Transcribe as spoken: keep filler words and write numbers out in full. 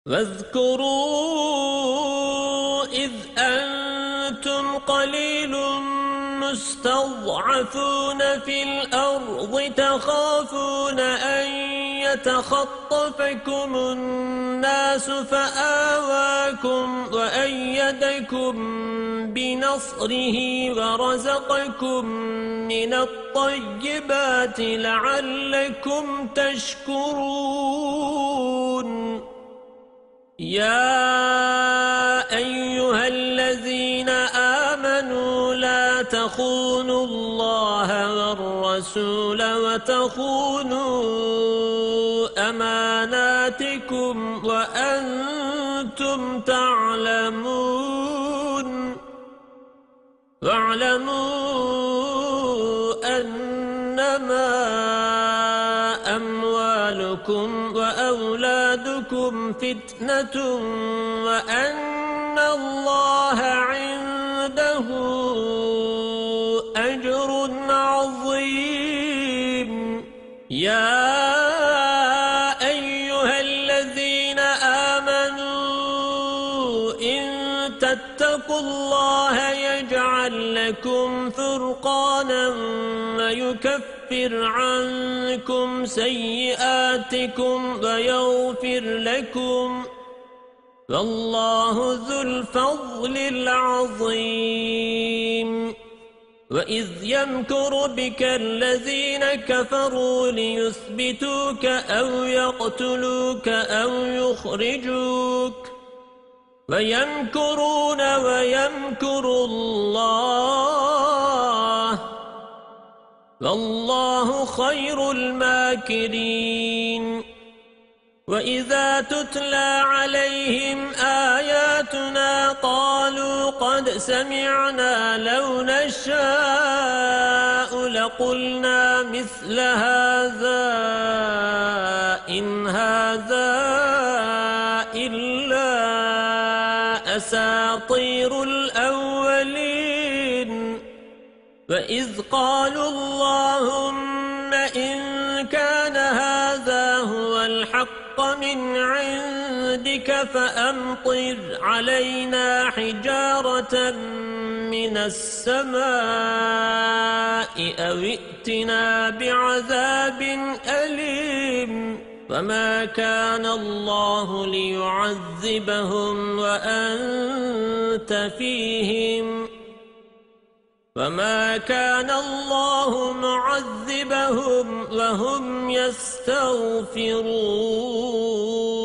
واذكروا إذ أنتم قليل مستضعفون في الأرض تخافون أن يتخطفكم الناس فآواكم وأيدكم بنصره ورزقكم من الطيبات لعلكم تشكرون. يا أيها الذين آمنوا لا تخونوا الله والرسول وتخونوا أماناتكم وأنتم تعلمون. واعلموا أنما أموالكم وأولادكم فتنة وأن الله عنده أجر عظيم. يا أيها الذين آمنوا إن تتقوا الله يجعل لكم فرقانا ويكفر عنكم سيئاتكم ويغفر لكم والله ذو الفضل العظيم. وإذ يمكر بك الذين كفروا ليثبتوك أو يقتلوك أو يخرجوك ويمكرون ويمكر الله والله خير الماكرين. وإذا تتلى عليهم آياتنا قالوا قد سمعنا لو نشاء لقلنا مثل هذا إن هذا إلا أساطير الأولين. وإذ قالوا اللهم إن كان هذا هو الحق من عندك فأمطر علينا حجارة من السماء أو ائتنا بعذاب أليم. وما كان الله ليعذبهم وأنت فيهم وما كان الله معذبهم وهم يستغفرون.